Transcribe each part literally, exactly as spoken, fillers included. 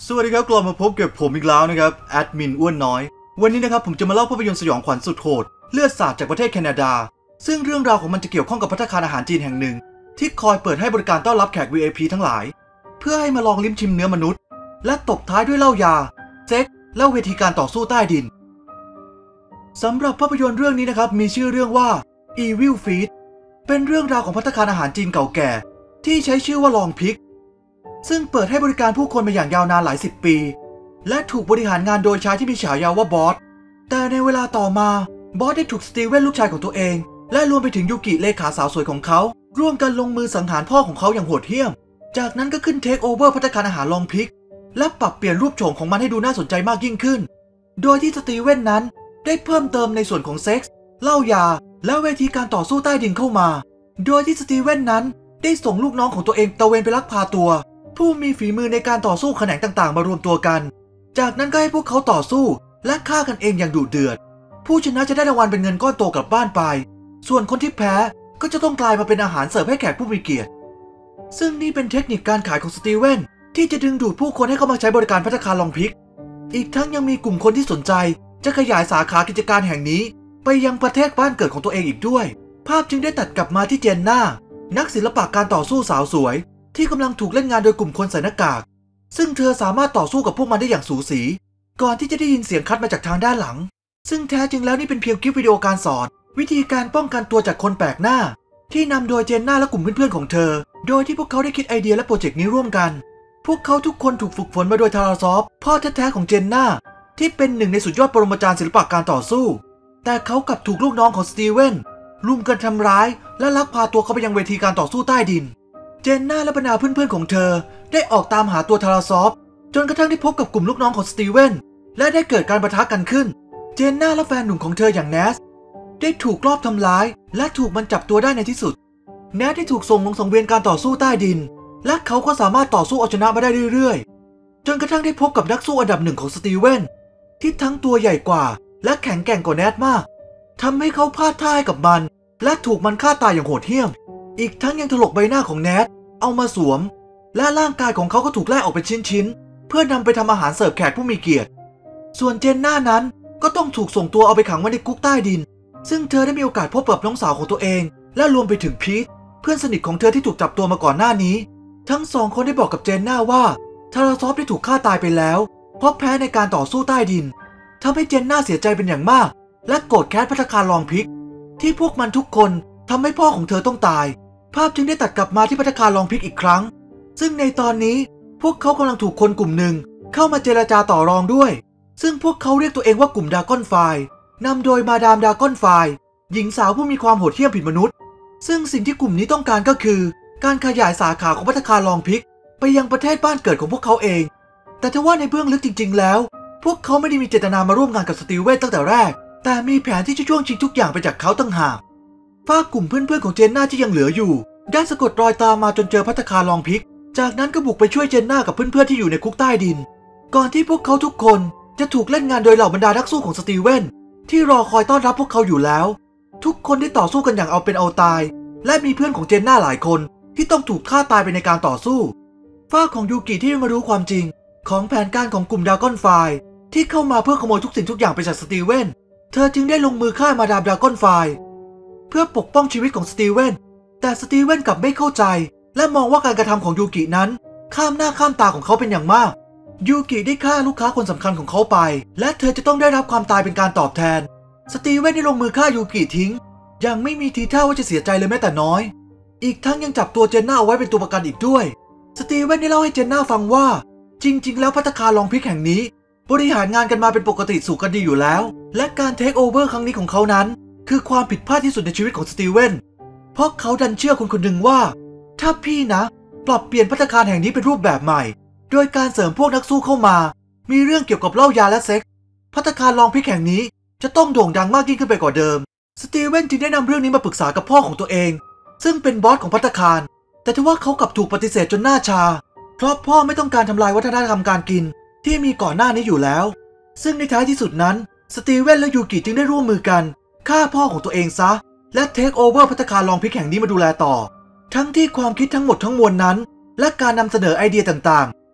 สวัสดีครับกลับมาพบกับผมอีกแล้วนะครับแอดมินอ้วนน้อยวันนี้นะครับผมจะมาเล่าภาพยนตร์สยองขวัญสุดโหดเลือดสาดจากประเทศแคนาดาซึ่งเรื่องราวของมันจะเกี่ยวข้องกับภัตตาคารอาหารจีนแห่งหนึ่งที่คอยเปิดให้บริการต้อนรับแขก วี ไอ พี ทั้งหลายเพื่อให้มาลองลิ้มชิมเนื้อมนุษย์และตบท้ายด้วยเหล้ายาเซ็กและเวทีการต่อสู้ใต้ดินสำหรับภาพยนตร์เรื่องนี้นะครับมีชื่อเรื่องว่า Evil Feast เป็นเรื่องราวของภัตตาคารอาหารจีนเก่าแก่ที่ใช้ชื่อว่าลองพิกซึ่งเปิดให้บริการผู้คนมาอย่างยาวนานหลายสิบปีและถูกบริหารงานโดยชายที่มีฉายาว่าบอสแต่ในเวลาต่อมาบอสได้ถูกสตีเวนลูกชายของตัวเองและรวมไปถึงยูกิเลขาสาวสวยของเขาร่วมกันลงมือสังหารพ่อของเขาอย่างโหดเหี้ยมจากนั้นก็ขึ้นเทคโอเวอร์ภัตตาคารอาหารลองพิกและปรับเปลี่ยนรูปโฉมของมันให้ดูน่าสนใจมากยิ่งขึ้นโดยที่สตีเวนนั้นได้เพิ่มเติมในส่วนของเซ็กส์เหล้ายาและเวทีการต่อสู้ใต้ดินเข้ามาโดยที่สตีเวนนั้นได้ส่งลูกน้องของตัวเองตะเวนไปลักพาตัวผู้มีฝีมือในการต่อสู้แขนงต่างๆมารวมตัวกันจากนั้นก็ให้พวกเขาต่อสู้และฆ่ากันเองอย่างดุเดือดผู้ชนะจะได้รางวัลเป็นเงินก้อนโตกลับบ้านไปส่วนคนที่แพ้ก็จะต้องกลายมาเป็นอาหารเสิร์ฟให้แขกผู้มีเกียรติซึ่งนี่เป็นเทคนิคการขายของสตีเวนที่จะดึงดูดผู้คนให้เข้ามาใช้บริการภัตตาคารลองพิกอีกทั้งยังมีกลุ่มคนที่สนใจจะขยายสาขากิจการแห่งนี้ไปยังประเทศบ้านเกิดของตัวเองอีกด้วยภาพจึงได้ตัดกลับมาที่เจนน่านักศิลปะการต่อสู้สาวสวยที่กำลังถูกเล่นงานโดยกลุ่มคนใส่หน้ากากซึ่งเธอสามารถต่อสู้กับพวกมันได้อย่างสูสีก่อนที่จะได้ยินเสียงคัดมาจากทางด้านหลังซึ่งแท้จริงแล้วนี่เป็นเพียงคลิปวิดีโอการสอนวิธีการป้องกันตัวจากคนแปลกหน้าที่นำโดยเจนน่าและกลุ่มเพื่อนๆของเธอโดยที่พวกเขาได้คิดไอเดียและโปรเจกต์นี้ร่วมกันพวกเขาทุกคนถูกฝึกฝนมาโดยทาราซอฟพ่อแท้ๆของเจนน่าที่เป็นหนึ่งในสุดยอดปรมาจารย์ศิลปะการต่อสู้แต่เขากลับถูกลูกน้องของสตีเวนรุมกันทำร้ายและลักพาตัวเขาไปยังเวทีการต่อสู้ใต้ดินเจนน่าและบรรดาเพื่อนๆของเธอได้ออกตามหาตัวทาราซอฟจนกระทั่งได้พบกับกลุ่มลูกน้องของสตีเวนและได้เกิดการปะทะกันขึ้นเจนน่าและแฟนหนุ่มของเธออย่างแนสได้ถูกลอบทำร้ายและถูกมันจับตัวได้ในที่สุดแนสได้ถูกส่งลงสังเวียนการต่อสู้ใต้ดินและเขาก็สามารถต่อสู้เอาชนะมาได้เรื่อยๆจนกระทั่งได้พบกับนักสู้อันดับหนึ่งของสตีเวนที่ทั้งตัวใหญ่กว่าและแข็งแกร่งกว่าแนสมากทำให้เขาพลาดท่าให้กับมันและถูกมันฆ่าตายอย่างโหดเหี้ยมอีกทั้งยังถลกใบหน้าของแนทเอามาสวมและร่างกายของเขาก็ถูกแล่ออกเป็นชิ้นๆเพื่อนำไปทำอาหารเสิร์ฟแขกผู้มีเกียรติส่วนเจนน่านั้นก็ต้องถูกส่งตัวเอาไปขังไว้ในคุกใต้ดินซึ่งเธอได้มีโอกาสพบกับน้องสาวของตัวเองและรวมไปถึงพีทเพื่อนสนิทของเธอที่ถูกจับตัวมาก่อนหน้านี้ทั้งสองคนได้บอกกับเจนน่าว่าทาราซอฟได้ถูกฆ่าตายไปแล้วเพราะแพ้ในการต่อสู้ใต้ดินทำให้เจนน่าเสียใจเป็นอย่างมากและโกรธแค้นภัตตาคารลองพิกที่พวกมันทุกคนทำให้พ่อของเธอต้องตายภาพจึงได้ตัดกลับมาที่ภัตตาคารลองพิกอีกครั้งซึ่งในตอนนี้พวกเขากำลังถูกคนกลุ่มหนึ่งเข้ามาเจรจาต่อรองด้วยซึ่งพวกเขาเรียกตัวเองว่ากลุ่มดราก้อนไฟนำโดยมาดามดราก้อนไฟหญิงสาวผู้มีความโหดเหี้ยมผิดมนุษย์ซึ่งสิ่งที่กลุ่มนี้ต้องการก็คือการขยายสาขาของภัตตาคารลองพิกไปยังประเทศบ้านเกิดของพวกเขาเองแต่ทว่าในเบื้องลึกจริงๆแล้วพวกเขาไม่ได้มีเจตนามาร่วมงานกับสตีเวนตั้งแต่แรกแต่มีแผนที่จะช่วงชิงทุกอย่างไปจากเขาตั้งหากฝ้ากลุ่มเพื่อนๆของเจนน่าที่ยังเหลืออยู่ได้สะกดรอยตามมาจนเจอภัตตาคารลองพิกจากนั้นก็บุกไปช่วยเจนน่ากับเพื่อนๆที่อยู่ในคุกใต้ดินก่อนที่พวกเขาทุกคนจะถูกเล่นงานโดยเหล่าบรรดานักสู้ของสตีเวนที่รอคอยต้อนรับพวกเขาอยู่แล้วทุกคนได้ต่อสู้กันอย่างเอาเป็นเอาตายและมีเพื่อนของเจนน่าหลายคนที่ต้องถูกฆ่าตายไปในการต่อสู้ฝ้าของยูกิที่มารู้ความจริงของแผนการของกลุ่มดราก้อนไฟที่เข้ามาเพื่อขโมยทุกสิ่งทุกอย่างไปจากสตีเวนเธอจึงได้ลงมือฆ่ามาดามดราก้อนไฟเพื่อปกป้องชีวิตของสตีเวนแต่สตีเวนกลับไม่เข้าใจและมองว่าการกระทำของยูกินั้นข้ามหน้าข้ามตาของเขาเป็นอย่างมากยูกิได้ฆ่าลูกค้าคนสำคัญของเขาไปและเธอจะต้องได้รับความตายเป็นการตอบแทนสตีเวนได้ลงมือฆ่ายูกิทิ้งยังไม่มีทีท่าว่าจะเสียใจเลยแม้แต่น้อยอีกทั้งยังจับตัวเจนน่าเอาไว้เป็นตัวประกันอีกด้วยสตีเวนได้เล่าให้เจนน่าฟังว่าจริงๆแล้วภัตตาคารลองพิกแห่งนี้บริหารงานกันมาเป็นปกติสู่กันดีอยู่แล้วและการเทคโอเวอร์ครั้งนี้ของเขานั้นคือความผิดพลาดที่สุดในชีวิตของสตีเวนเพราะเขาดันเชื่อคนคนหนึ่งว่าถ้าพี่นะปรับเปลี่ยนภัตตาคารแห่งนี้เป็นรูปแบบใหม่โดยการเสริมพวกนักสู้เข้ามามีเรื่องเกี่ยวกับเหล้ายาและเซ็กภัตตาคารลองพิกแห่งนี้จะต้องโด่งดังมากยิ่งขึ้นไปกว่าเดิมสตีเวนจึงได้นำเรื่องนี้มาปรึกษากับพ่อของตัวเองซึ่งเป็นบอสของภัตตาคารแต่ทว่าเขากลับถูกปฏิเสธจนหน้าชาเพราะพ่อไม่ต้องการทำลายวัฒนธรรมการกินที่มีก่อนหน้านี้อยู่แล้วซึ่งในท้ายที่สุดนั้นสตีเวนและยูกิจึงได้ร่วมมือกันฆ่าพ่อของตัวเองซะและเทคโอเวอร์ภัตตาคารลองพิกแห่งนี้มาดูแลต่อทั้งที่ความคิดทั้งหมดทั้งมวลนั้นและการนำเสนอไอเดียต่าง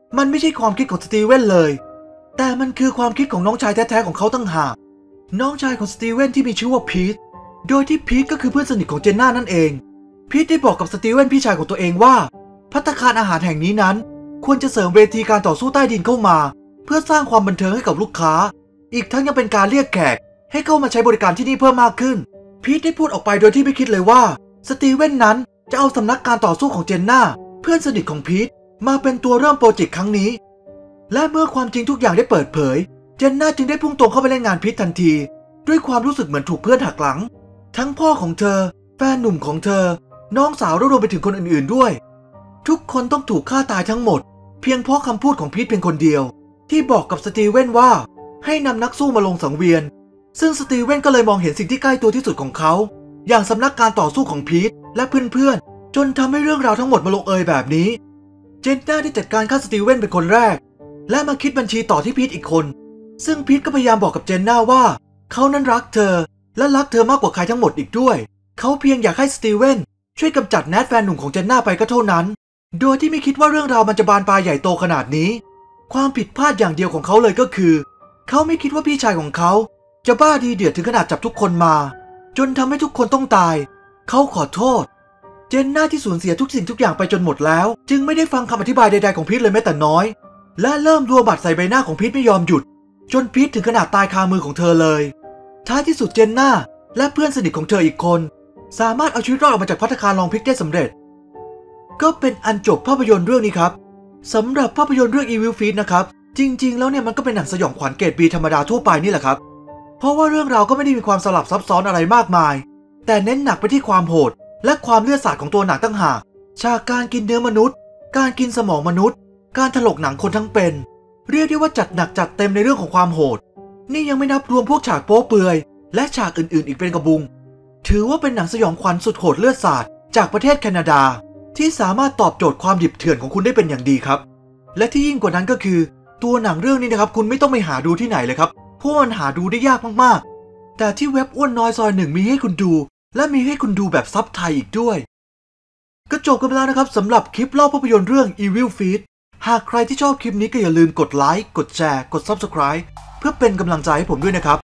มันไม่ใช่ความคิดของสตีเวนเลยแต่มันคือความคิดของน้องชายแท้ๆของเขาตั้งหากน้องชายของสตีเวนที่มีชื่อว่าพีทโดยที่พีทก็คือเพื่อนสนิทของเจนน่านั่นเองพีทได้บอกกับสตีเวนพี่ชายของตัวเองว่าภัตตาคารอาหารแห่งนี้นั้นควรจะเสริมเวทีการต่อสู้ใต้ดินเข้ามาเพื่อสร้างความบันเทิงให้กับลูกค้าอีกทั้งยังเป็นการเรียกแขกให้เข้ามาใช้บริการที่นี่เพิ่มมากขึ้นพีทได้พูดออกไปโดยที่ไม่คิดเลยว่าสตีเวนนั้นจะเอาสำนักการต่อสู้ของเจนน่าเพื่อนสนิทของพีทมาเป็นตัวเริ่มโปรเจกต์ครั้งนี้และเมื่อความจริงทุกอย่างได้เปิดเผยเจนน่าจึงได้พุ่งตรงเข้าไปเล่นงานพีททันทีด้วยความรู้สึกเหมือนถูกเพื่อนหักหลังทั้งพ่อของเธอแฟนหนุ่มของเธอน้องสาวและรวมไปถึงคนอื่นๆด้วยทุกคนต้องถูกฆ่าตายทั้งหมดเพียงเพราะคำพูดของพีทเพียงคนเดียวที่บอกกับสตีเวนว่าให้นำนักสู้มาลงสังเวียนซึ่งสตีเวนก็เลยมองเห็นสิ่งที่ใกล้ตัวที่สุดของเขาอย่างสำนักการต่อสู้ของพีทและเพื่อนๆจนทำให้เรื่องราวทั้งหมดมาลงเอยแบบนี้เจนน่าได้จัดการฆ่าสตีเวนเป็นคนแรกและมาคิดบัญชีต่อที่พีทอีกคนซึ่งพีทก็พยายามบอกกับเจนน่าว่าเขานั้นรักเธอและรักเธอมากกว่าใครทั้งหมดอีกด้วยเขาเพียงอยากให้สตีเวนช่วยกำจัดแนทแฟนหนุ่มของเจนน่าไปก็เท่านั้นโดยที่ไม่คิดว่าเรื่องราวมันจะบานปลายใหญ่โตขนาดนี้ความผิดพลาดอย่างเดียวของเขาเลยก็คือเขาไม่คิดว่าพี่ชายของเขาจะบ้าดีเดือดถึงขนาดจับทุกคนมาจนทำให้ทุกคนต้องตายเขาขอโทษเจนน่าที่สูญเสียทุกสิ่งทุกอย่างไปจนหมดแล้วจึงไม่ได้ฟังคำอธิบายใดๆของพีทเลยแม้แต่น้อยและเริ่มรัวบัตรใส่ใบหน้าของพีทไม่ยอมหยุดจนพีทถึงขนาดตายคามือของเธอเลยท้ายที่สุดเจนน่าและเพื่อนสนิทของเธออีกคนสามารถเอาชีวิตรอดออกมาจากภัตตาคารลองพิกได้สำเร็จก็เป็นอันจบภาพยนตร์เรื่องนี้ครับสำหรับภาพยนตร์เรื่อง Evil Feet นะครับจริงๆแล้วเนี่ยมันก็เป็นหนังสยองขวัญเกรด บี ธรรมดาทั่วไปนี่แหละครับเพราะว่าเรื่องราวก็ไม่ได้มีความสลับซับซ้อนอะไรมากมายแต่เน้นหนักไปที่ความโหดและความเลือดสาดของตัวหนังตั้งหากฉากการกินเนื้อมนุษย์การกินสมองมนุษย์การถลกหนังคนทั้งเป็นเรียกได้ว่าจัดหนักจัดเต็มในเรื่องของความโหดนี่ยังไม่นับรวมพวกฉากโป๊เปลือยและฉากอื่นๆอีกเป็นกระบุงถือว่าเป็นหนังสยองขวัญสุดโหดเลือดสาดจากประเทศแคนาดาที่สามารถตอบโจทย์ความดิบเถื่อนของคุณได้เป็นอย่างดีครับและที่ยิ่งกว่านั้นก็คือตัวหนังเรื่องนี้นะครับคุณไม่ต้องไปหาดูที่ไหนเลยครับเพราะมันหาดูได้ยากมากๆแต่ที่เว็บอ้วนน้อยซอยหนึ่งมีให้คุณดูและมีให้คุณดูแบบซับไทยอีกด้วยก็จบกันไปแล้วนะครับสำหรับคลิปเล่าภาพยนตร์เรื่อง Evil Feet หากใครที่ชอบคลิปนี้ก็อย่าลืมกดไลค์กดแชร์กด ซับสไครบ์ เพื่อเป็นกำลังใจให้ผมด้วยนะครับ